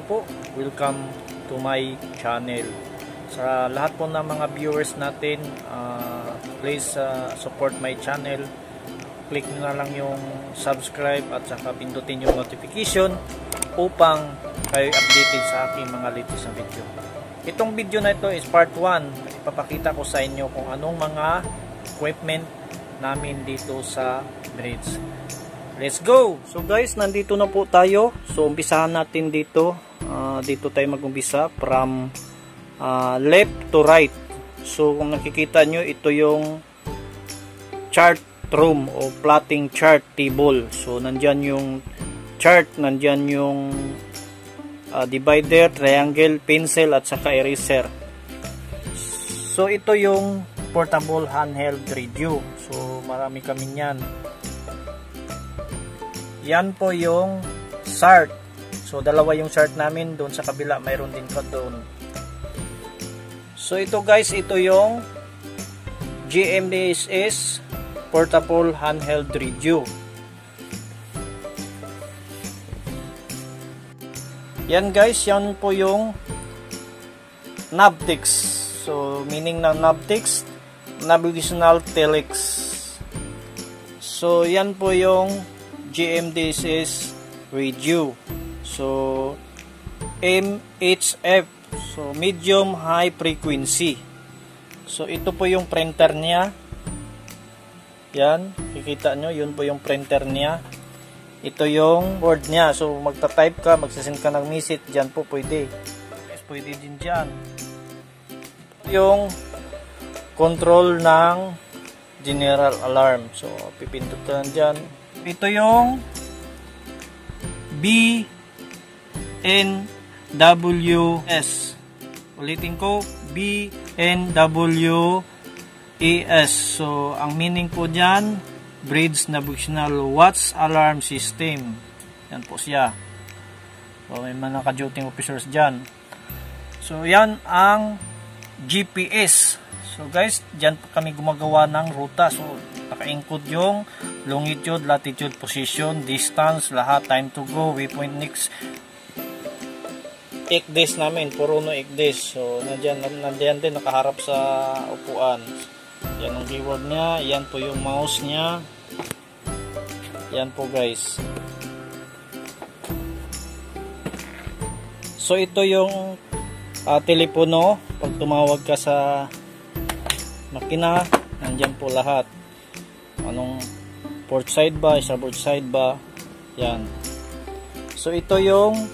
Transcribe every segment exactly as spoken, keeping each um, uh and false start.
po, welcome to my channel. Sa lahat po ng mga viewers natin, uh, please uh, support my channel. Click nyo na lang yung subscribe at saka pindutin yung notification upang kayo updated sa aking mga latest na video. Itong video na ito is part one. Ipapakita ko sa inyo kung anong mga equipment namin dito sa bridge. Let's go! So guys, nandito na po tayo. So umpisahan natin dito. Uh, dito tayo mag-umpisa from uh, left to right. So kung nakikita nyo, ito yung chart room o plotting chart table. So nandyan yung chart, nandyan yung uh, divider, triangle, pencil at saka eraser. So ito yung portable handheld radio. So marami kami yan. Yan po yung chart. So dalawa yung chart namin, doon sa kabila mayroon din pa doon. So ito guys, ito yung G M D S S portable handheld radio. Yan guys, yan po yung Navtex. So meaning ng Navtex, navigational telex. So yan po yung G M D S S radio. So M H F, so medium high frequency. So ito po yung printer niya. Yan, kikita nyo, yun po yung printer niya. Ito yung board niya. So magta-type ka, magsasend ka ng message, dyan po pwede. Yes, pwede din dyan. Yung control ng general alarm. So pipindot ka dyan. Ito yung B N W S. Ulitin ko, B N W S. So, ang meaning po dyan, Bridge Navigational Watch Alarm System. Yan po siya. So, may mga naka-duty officers dyan. So, yan ang G P S. So, guys, dyan po kami gumagawa ng ruta. So, naka-encode yung longitude, latitude, position, distance, lahat, time to go, waypoint next. Ekdes namin, puro no ekdes. So, nandyan, nandyan din, nakaharap sa upuan. Yan ang keyword niya. Yan po yung mouse niya. Yan po guys. So, ito yung uh, telepono. Pag tumawag ka sa makina, nandyan po lahat. Anong port side ba, starboard side ba, yan. So ito yung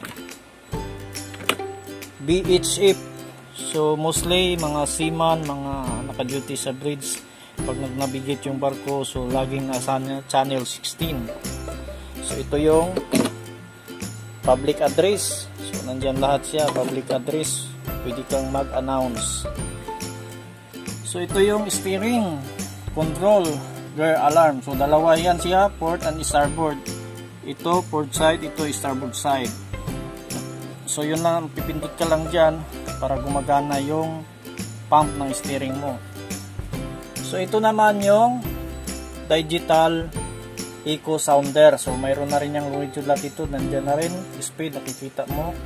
B H F. So mostly mga seaman, mga naka-duty sa bridge, pag nag-navigate yung barko, so laging nasa channel sixteen. So ito yung public address. So nandyan lahat siya, public address. Pwede kang mag-announce. So ito yung steering, control, gear, alarm. So dalawa yan siya, port and starboard. Ito port side, ito starboard side. So yun lang, pipindot ka lang dyan para gumagana yung pump ng steering mo. So ito naman yung digital echo sounder. So mayroon na rin yung longitude, latitude, nandyan na rin speed, nakikita mo.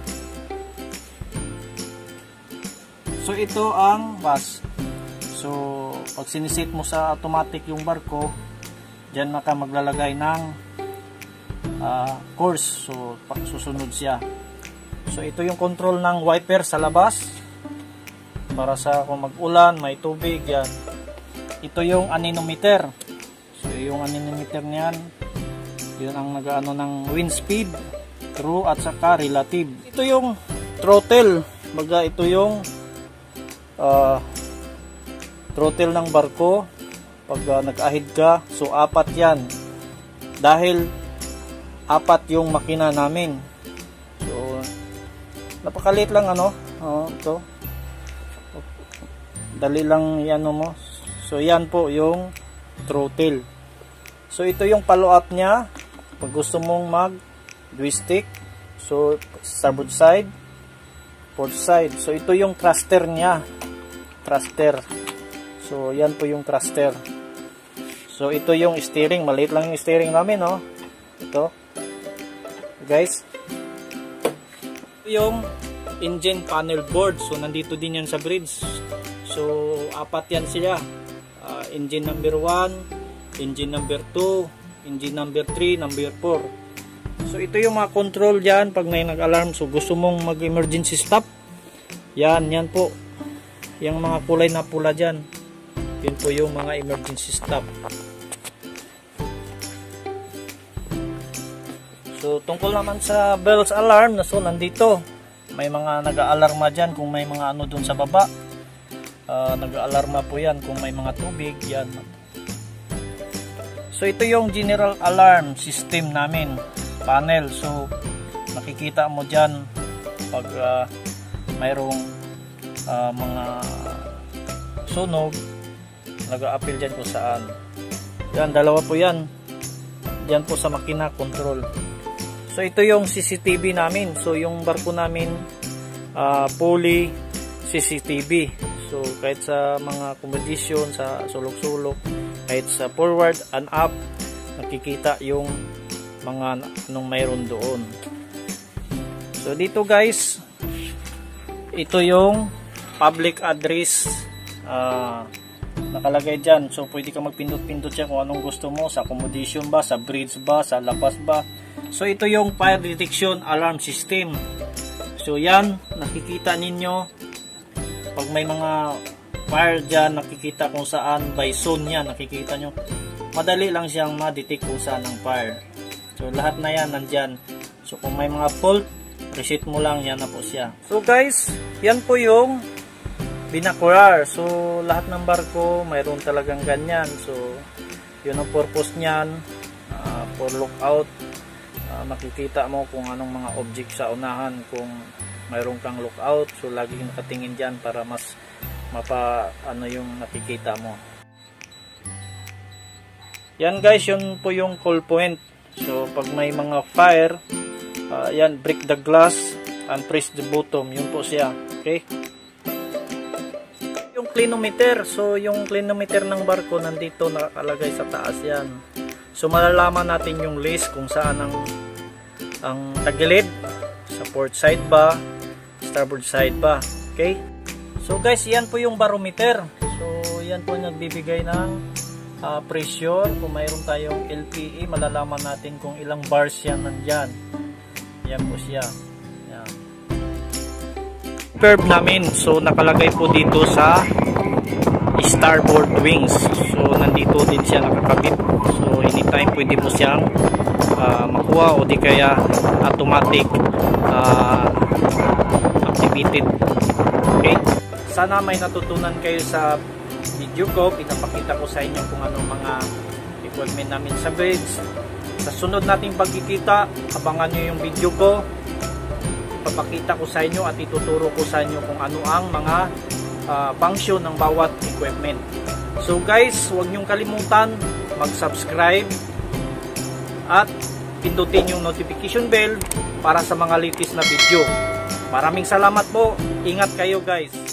So ito ang bus. So pag sinisit mo sa automatic yung barko, dyan na ka maglalagay ng uh, course. So susunod siya. So ito yung control ng wiper sa labas para sa kung mag-ulan, may tubig, yan. Ito yung anemometer. So yung anemometer niyan, yun ang nag-ano ng wind speed, true at saka relative. Ito yung throttle. Baga ito yung uh, throttle ng barko pag uh, nag-ahid ka. So apat yan dahil apat yung makina namin. So napakaliit lang, ano, oh, ito dali lang yan mo. So yan po yung throttle. So ito yung follow up nya pag gusto mong mag joystick. So starboard side, port side. So ito yung thruster nya, thruster. So yan po yung thruster. So ito yung steering, maliit lang yung steering namin, no. Ito guys, Yung engine panel board, so nandito din yan sa bridge. So apat yan sila, uh, engine number one, engine number two, engine number three, number four. So ito yung mga control dyan pag may nag-alarm. So gusto mong mag-emergency stop, yan, yan po. Yung mga kulay na pula dyan, yun po yung mga emergency stop. So tungkol naman sa bells alarm, so nandito may mga nag-aalarma dyan kung may mga ano dun sa baba. Uh, nag-aalarma po yan kung may mga tubig yan. So ito yung general alarm system namin, panel. So makikita mo dyan pag uh, mayroong uh, mga sunog, nag-a-appeal dyan kung saan. Yan, dalawa po yan. Yan po sa makina control. So ito yung C C T V namin. So yung barko namin uh, fully C C T V. So kahit sa mga accommodation, sa sulok-sulok, kahit sa forward and up, nakikita yung mga anong mayroon doon. So dito guys, ito yung public address, uh, nakalagay dyan. So pwede ka magpindot-pindot siya kung anong gusto mo, sa accommodation ba, sa bridge ba, sa labas ba. So ito yung fire detection alarm system. So yan, nakikita ninyo pag may mga fire dyan, nakikita kung saan by zone yan, nakikita nyo. Madali lang siyang ma-detect kung saan ang fire. So lahat na yan nandyan. So kung may mga fault, reset mo lang, yan na po siya. So guys, yan po yung binocular. So lahat ng barko mayroon talagang ganyan. So yun ang purpose nyan, uh, for lookout. Uh, makikita mo kung anong mga object sa unahan kung mayroon kang lookout. So lagi nakatingin dyan para mas mapa ano yung nakikita mo. Yan guys, yun po yung call point. So pag may mga fire, uh, yan, break the glass and press the bottom, yun po siya. Okay, yung clinometer. So yung clinometer ng barko nandito nakalagay sa taas yan. So malalaman natin yung list kung saan ang ang tagilid, sa port side ba, starboard side ba. Okay, so guys, yan po yung barometer. So yan po nagbibigay ng uh, pressure. Kung mayroon tayong L P A, malalaman natin kung ilang bars yan nandyan. Yan po siya. Yan. Curve namin, so nakalagay po dito sa starboard wings. So nandito din siya nakakabit. So anytime pwede mo siyang uh, makuha o di kaya automatic uh, activated. Okay, sana may natutunan kayo sa video ko. Pinapakita ko sa inyo kung anong mga equipment namin sa bridge. Sa sunod nating pagkikita, abangan nyo yung video ko. Papakita ko sa inyo at ituturo ko sa inyo kung ano ang mga uh, function ng bawat equipment. So guys, huwag nyong kalimutan mag-subscribe at pindutin yung notification bell para sa mga latest na video. Maraming salamat po. Ingat kayo guys.